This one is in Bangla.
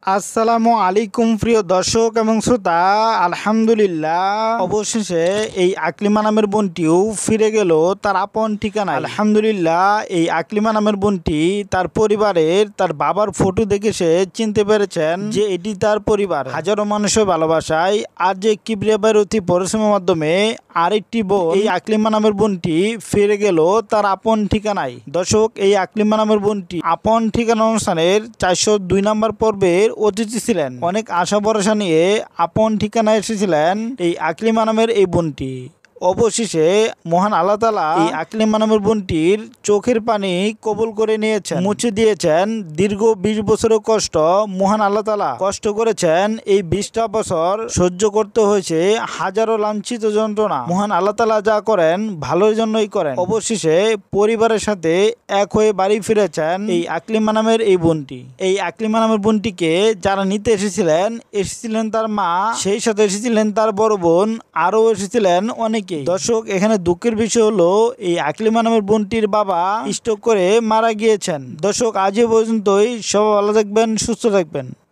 আসসালামু আলাইকুম প্রিয় দর্শক এবং শ্রোতা। আলহামদুলিল্লাহ, অবশেষে এই আকলিমা নামের বোনটিও ফিরে গেল তার আপন ঠিকানায়। আলহামদুলিল্লাহ, এই আকলিমা নামের বোনটি তার পরিবারের তার বাবার ফটো দেখে সে চিনতে পেরেছেন যে এটি তার পরিবার। হাজারো মানুষের ভালোবাসায় আর যে কিবরিয়া ভাইয়ের অতি পরিশ্রমের মাধ্যমে আরেকটি বোন, এই আকলিমা নামের বোনটি ফিরে গেল তার আপন ঠিকানায়। দর্শক, এই আকলিমা নামের বোনটি আপন ঠিকানা অনুষ্ঠানের 402 নম্বর পর্বের অতিথি ছিলেন। অনেক আশা ভরসা নিয়ে আপন ঠিকানায় এসেছিলেন এই আকলিমা নামের এই বোনটি। অবশেষে মহান আল্লাহ তাআলা এই আকলিমা নামের বোনটির চোখের পানি কবুল করে নিয়েছেন, মুছে দিয়েছেন দীর্ঘ 20 বছরের কষ্ট। মহান আল্লাহ তাআলা কষ্ট করেছেন, এই 20টা বছর সহ্য করতে হয়েছে হাজারো লাঞ্ছিত যন্ত্রণা। মহান আল্লাহ তাআলা যা করেন ভালোর জন্যই করেন। অবশেষে পরিবারের সাথে এক হয়ে বাড়ি ফিরেছেন এই আকলিমা নামের এই বোনটি। এই আকলিমা নামের বোনটিকে যারা নিতে এসেছিলেন তার মা, সেই সাথে এসেছিলেন তার বড় বোন, আরও এসেছিলেন অনেকে। দর্শক, এখানে দুঃখের বিষয় হলো এই আকলিমা নামের বোনটির বাবা স্ট্রোক করে মারা গিয়েছেন। দর্শক, আজ এ পর্যন্তই। সবাই ভালো থাকবেন, সুস্থ থাকবেন।